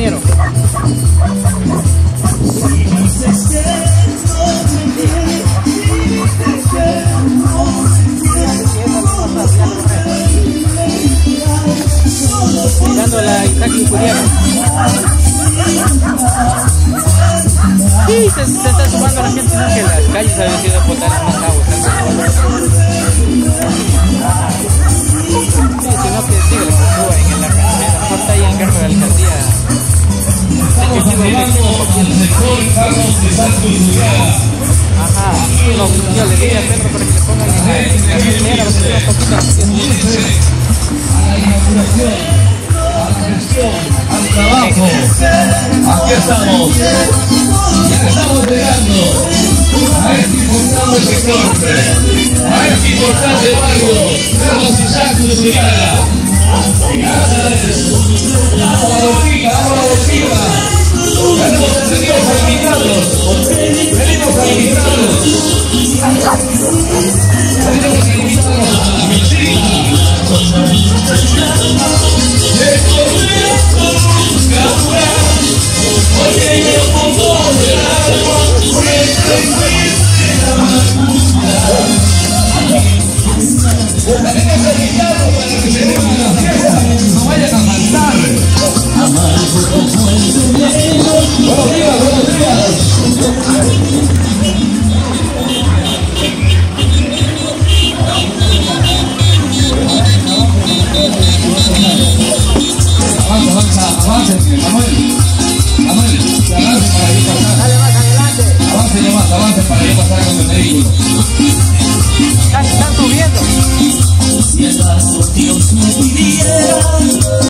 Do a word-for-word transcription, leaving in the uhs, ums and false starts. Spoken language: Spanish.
ingeniero. Mirando la Itaqui Curiaco. Sí, se, se está sumando la gente, ¿no? Que las calles habían sido botadas más agua. Sí, sino que sigue la cultura en la carretera. Mejor está ahí en el carro de la alcaldía. Estamos arribando al sector Carlos de Santos Uriaga. Ajá, no, yo le dije a Pedro para que le pongan en la carretera, porque tiene un poquito a la inauguración, a la gestión, al trabajo. Aquí estamos. Ya estamos llegando a este importante sector, a este importante barrio, Carlos y Santos Uriaga. Vamos a la botica, vamos a la botica. Venimos a invitados. Venimos a invitados. Venimos a invitados a la visita. De correr con un cabrón. Oye, yo pongo de algo. Venimos a invitados para que se den una fiesta. No vayan a faltar. Buenos días, buenos días. Avanza, avanza, avance, Manuel. Manuel, que avance para ir pasar. Dale más adelante. Avance nomás, avance para ir pasar con el vehículo. Están subiendo. Si acaso Dios me pidiera